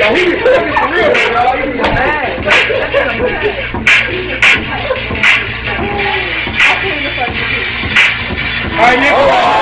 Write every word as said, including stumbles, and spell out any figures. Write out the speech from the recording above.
Yo, he is fucking for real, y'all. He is mad. All right, Nick.